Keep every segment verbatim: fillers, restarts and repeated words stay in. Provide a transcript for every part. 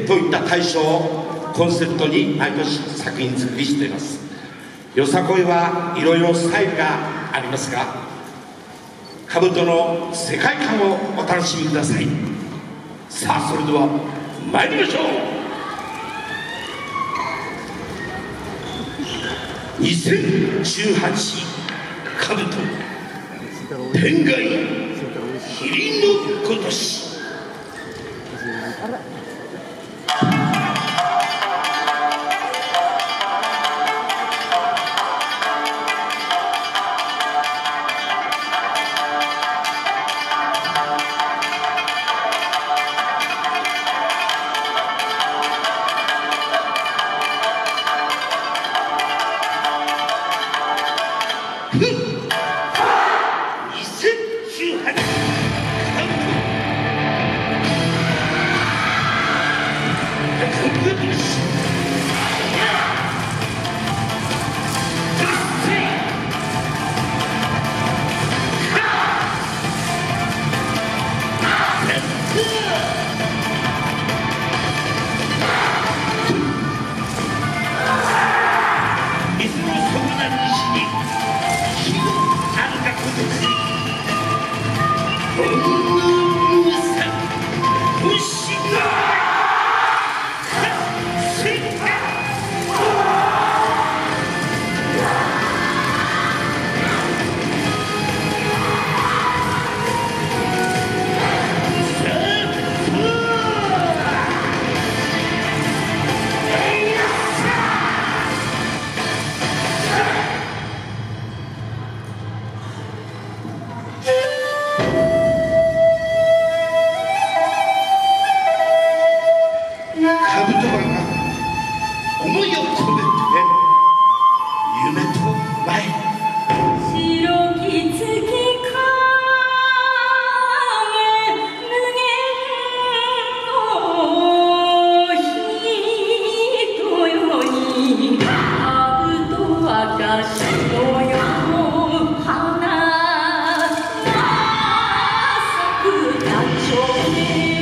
といった対象をコンセプトに毎年作品作りしています。よさこいはいろいろスタイルがありますが、兜の世界観をお楽しみください。さあ、それでは参りましょう。にせんじゅうはち兜天外霧の如し。にせんじゅうはち思いを込めて夢と前白き月影無限の人よに兜赤白よ花咲く野鳥ね。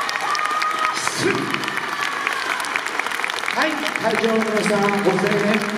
はい、会場の皆さん、ご声援